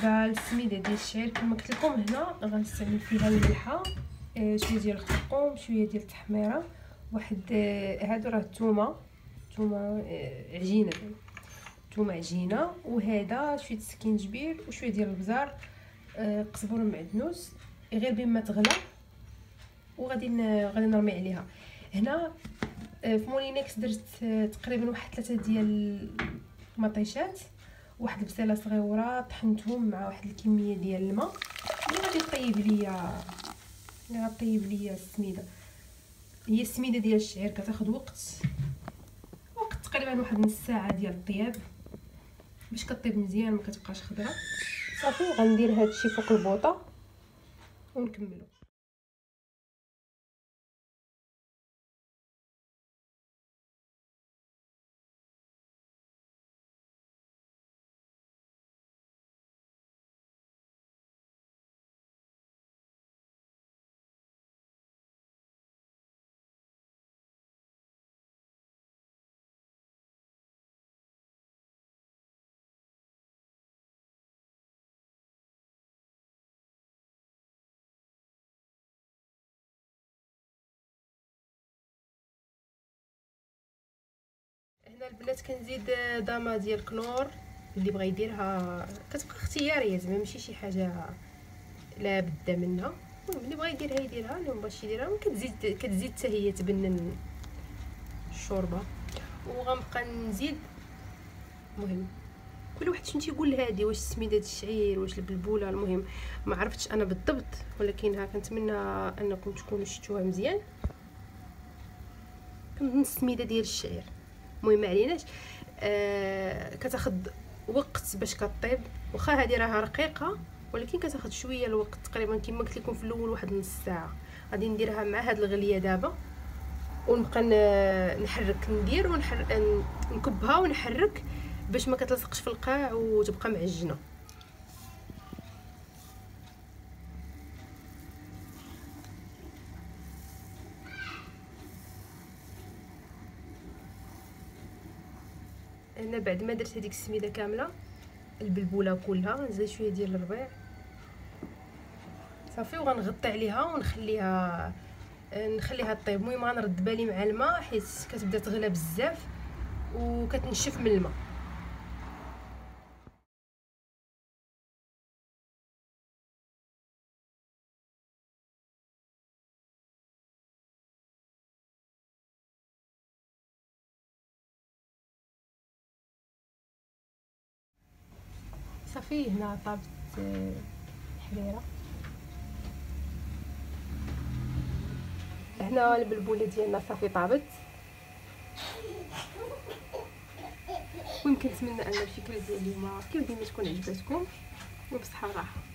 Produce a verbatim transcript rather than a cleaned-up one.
بالنسبه للسميده ديال الشعير كما قلت لكم هنا غنستعمل فيها الملحه، آه شويه ديال الخرقوم، شويه ديال التحميره، واحد آه هادو راه الثومه ثومه آه عجينه ثومه عجينه، وهذا شويه سكينجبير وشويه ديال البزار، آه قزبر معدنوس، غير بما تغلى وغادي غادي نرمي عليها. هنا آه في مولينكس درت آه تقريبا واحد ثلاثه ديال المطيشات، واحد البصيله صغيره طحنتهم مع واحد الكميه ديال الماء اللي غادي طيب ليا اللي غطيب ليا السميده. هي السميده ديال الشعير كتاخذ وقت وقت تقريبا واحد نص ساعه ديال الطياب باش كطيب مزيان ما كتبقاش خضره. صافي غندير هادشي فوق البوطه ونكملو. هنا البنات كنزيد ضامه ديال كنور، اللي بغى يديرها كتبقى اختياريه زعما ماشي شي حاجه لا بد منها، المهم اللي بغى يديرها يديرها، اللي مبغاش يديرها كتزيد كتزيد حتى هي تبنن الشوربه. وغنبقى نزيد، المهم كل واحد شنو تيقول لهادي، واش سميده الشعير واش البلبوله، المهم ما عرفتش انا بالضبط، ولكن ها كنتمنى انكم تكونوا شفتوها مزيان. كنظن السميده ديال الشعير، المهم ما عليناش. آه كتاخذ وقت باش كطيب، واخا هذه راها رقيقه ولكن كتاخذ شويه الوقت، تقريبا كما قلت لكم في الاول واحد نص ساعه. غادي نديرها مع هاد الغليه دابا ونبقى نحرك ندير ونحرك نكبها ونحرك باش ما كتلصقش في القاع وتبقى معجنه. هنا بعد ما درت هذيك السميده كامله البلبوله كلها، نزيد شويه ديال الربيع صافي، وغنغطي عليها ونخليها نخليها طيب. المهم غنرد بالي مع الماء حيت كتبدا تغلى بزاف وكتنشف من الماء. صافي هنا طابت الحريره. هنا البلبوله ديالنا صافي طابت. المهم كنتمنى ان الفكره ديال اليوم كيف ديما تكون عجبتكم وبصحه وراحه.